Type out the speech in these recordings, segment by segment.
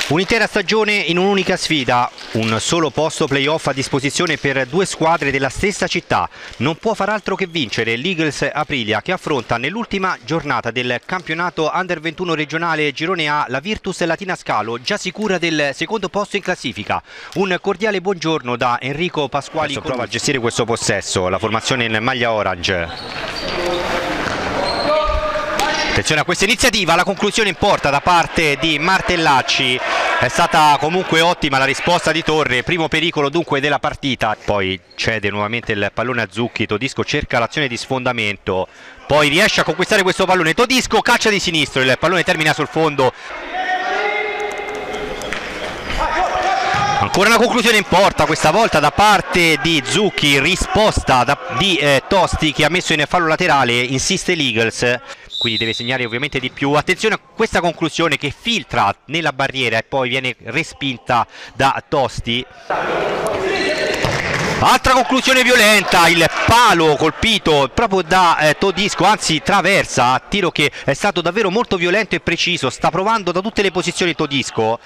Un'intera stagione in un'unica sfida, un solo posto playoff a disposizione per due squadre della stessa città. Non può far altro che vincere l'Eagles Aprilia, che affronta nell'ultima giornata del campionato Under 21 regionale Girone A la Virtus Latina Scalo, già sicura del secondo posto in classifica. Un cordiale buongiorno da Enrico Pasquali. Adesso prova a gestire questo possesso, la formazione in maglia orange. Attenzione a questa iniziativa, la conclusione in porta da parte di Martellacci. È stata comunque ottima la risposta di Torre, primo pericolo dunque della partita. Poi cede nuovamente il pallone a Zucchi, Todisco cerca l'azione di sfondamento, poi riesce a conquistare questo pallone, Todisco caccia di sinistro, il pallone termina sul fondo. Ancora una conclusione in porta, questa volta da parte di Zucchi, risposta di Tosti che ha messo in fallo laterale, insiste l'Eagles. Quindi deve segnare ovviamente di più. Attenzione a questa conclusione che filtra nella barriera e poi viene respinta da Tosti. Altra conclusione violenta, il palo colpito proprio da Todisco, anzi traversa, tiro che è stato davvero molto violento e preciso, sta provando da tutte le posizioni Todisco.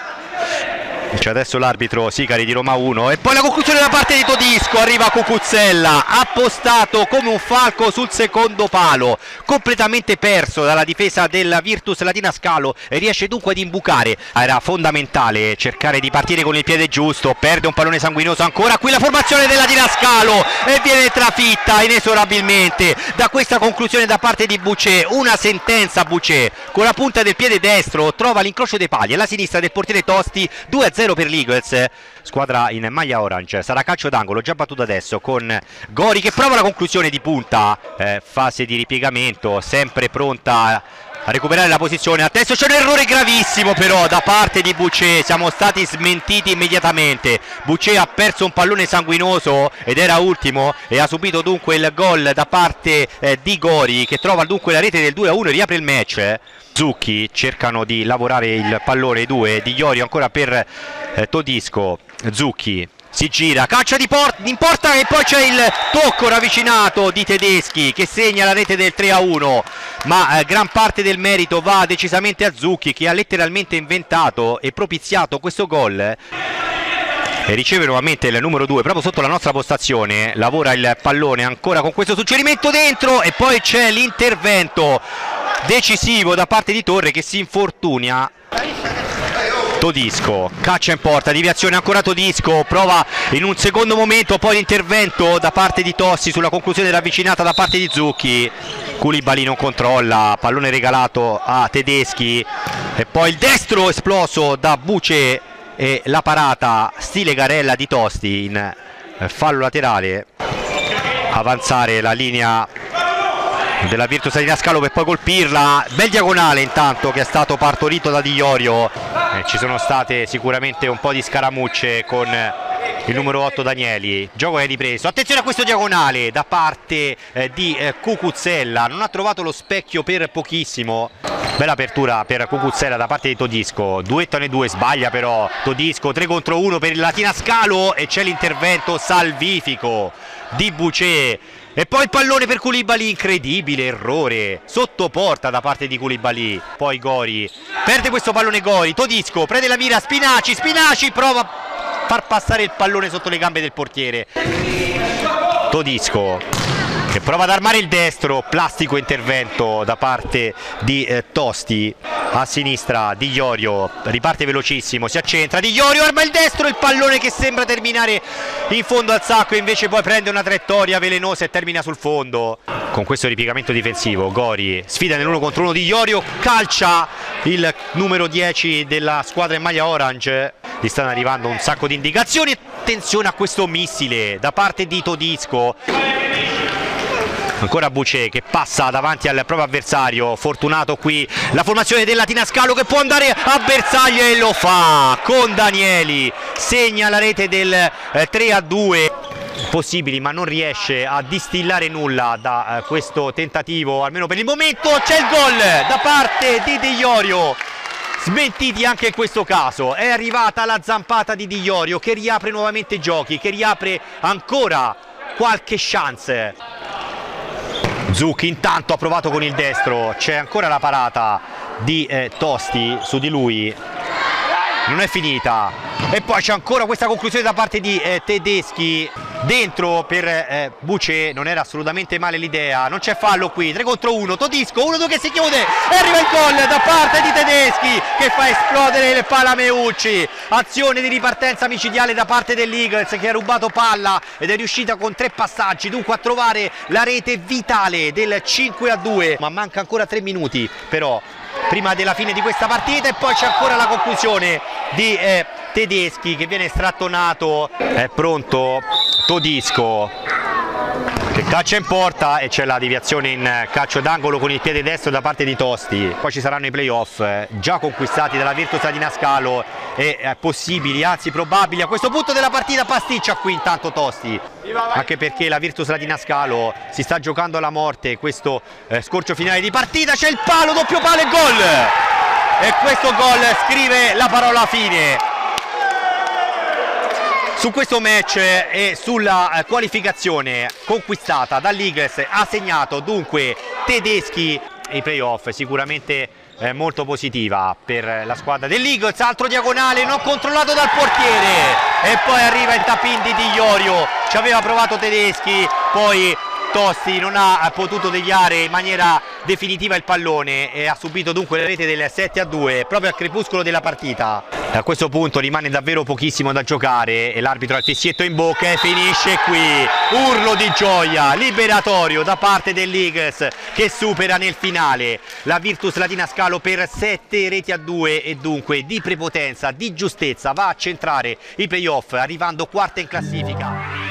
C'è adesso l'arbitro Sicari di Roma 1 e poi la conclusione da parte di Todisco, arriva Cucuzzella, appostato come un falco sul secondo palo, completamente perso dalla difesa della Virtus Latina Scalo e riesce dunque ad imbucare. Era fondamentale cercare di partire con il piede giusto, perde un pallone sanguinoso, ancora qui la formazione della Latina Scalo e viene trafitta inesorabilmente da questa conclusione da parte di Bucè. Una sentenza Bucè, con la punta del piede destro trova l'incrocio dei pali alla sinistra del portiere Tosti, 2-0 per l'Eagles, squadra in maglia orange. Sarà calcio d'angolo già battuto adesso con Gori che prova la conclusione di punta, fase di ripiegamento, sempre pronta a recuperare la posizione. Adesso c'è un errore gravissimo però da parte di Bucè, siamo stati smentiti immediatamente. Bucè ha perso un pallone sanguinoso ed era ultimo e ha subito dunque il gol da parte di Gori, che trova dunque la rete del 2-1 e riapre il match. Zucchi cercano di lavorare il pallone, i due di Iorio ancora per Todisco. Zucchi si gira, caccia in porta e poi c'è il tocco ravvicinato di Tedeschi che segna la rete del 3-1, ma gran parte del merito va decisamente a Zucchi, che ha letteralmente inventato e propiziato questo gol. E riceve nuovamente il numero 2 proprio sotto la nostra postazione, lavora il pallone ancora con questo suggerimento dentro e poi c'è l'intervento decisivo da parte di Torre che si infortuna. Todisco caccia in porta, deviazione ancora Todisco, prova in un secondo momento, poi l'intervento da parte di Tossi sulla conclusione ravvicinata da parte di Zucchi. Koulibaly non controlla, pallone regalato a Tedeschi e poi il destro esploso da Bucè e la parata stile Garella di Tosti in fallo laterale. Avanzare la linea della Virtus Latina Scalo per poi colpirla, bel diagonale intanto che è stato partorito da Di Iorio. Ci sono state sicuramente un po' di scaramucce con il numero 8 Danieli, gioco è ripreso, attenzione a questo diagonale da parte di Cucuzzella, non ha trovato lo specchio per pochissimo. Bella apertura per Cucuzzella da parte di Todisco, duettano i due, sbaglia però Todisco, 3 contro 1 per il Latina Scalo e c'è l'intervento salvifico di Bucè. E poi il pallone per Koulibaly, incredibile errore sotto porta da parte di Koulibaly. Poi Gori perde questo pallone, Gori, Todisco prende la mira, Spinaci prova a far passare il pallone sotto le gambe del portiere. Todisco che prova ad armare il destro, plastico intervento da parte di Tosti. A sinistra Di Iorio riparte velocissimo, si accentra, Di Iorio arma il destro, il pallone che sembra terminare in fondo al sacco invece poi prende una traiettoria velenosa e termina sul fondo. Con questo ripiegamento difensivo Gori sfida nell'1 contro 1 Di Iorio, calcia il numero 10 della squadra in maglia orange. Gli stanno arrivando un sacco di indicazioni, attenzione a questo missile da parte di Todisco. Ancora Bucè che passa davanti al proprio avversario, fortunato qui la formazione del Latina Scalo che può andare a bersaglio e lo fa con Danieli, segna la rete del 3-2. Possibili ma non riesce a distillare nulla da questo tentativo, almeno per il momento. C'è il gol da parte di Di Iorio, smentiti anche in questo caso, è arrivata la zampata di Di Iorio che riapre nuovamente i giochi, che riapre ancora qualche chance. Zucchi intanto ha provato con il destro, c'è ancora la parata di Tosti su di lui. non è finita, e poi c'è ancora questa conclusione da parte di Tedeschi dentro per Bucce. Non era assolutamente male l'idea, non c'è fallo qui, 3 contro 1, Todisco 1-2 che si chiude e arriva il gol da parte di Tedeschi che fa esplodere il Palameucci. Azione di ripartenza micidiale da parte dell'Eagles che ha rubato palla ed è riuscita con 3 passaggi dunque a trovare la rete vitale del 5-2, ma manca ancora 3 minuti però prima della fine di questa partita, e poi c'è ancora la conclusione di Tedeschi che viene strattonato. È pronto Todisco che caccia in porta e c'è la deviazione in calcio d'angolo con il piede destro da parte di Tosti. Poi ci saranno i playoff già conquistati dalla Virtus Latina Scalo e possibili, anzi probabili a questo punto della partita. Pasticcia qui intanto Tosti, anche perché la Virtus Latina Scalo si sta giocando alla morte questo scorcio finale di partita. C'è il palo, doppio palo e gol, e questo gol scrive la parola fine su questo match e sulla qualificazione conquistata dall'Eagles. Ha segnato dunque Tedeschi. I playoff sicuramente molto positiva per la squadra dell'Eagles. Altro diagonale non controllato dal portiere e poi arriva il tap-in di Di Iorio. Ci aveva provato Tedeschi, poi Tosti non ha potuto deviare in maniera definitiva il pallone e ha subito dunque la rete del 7-2 proprio al crepuscolo della partita. A questo punto rimane davvero pochissimo da giocare e l'arbitro ha il fischietto in bocca e finisce qui. Urlo di gioia liberatorio da parte dell'Eagles che supera nel finale la Virtus Latina Scalo per 7-2 e dunque di prepotenza, di giustezza va a centrare i playoff arrivando quarta in classifica.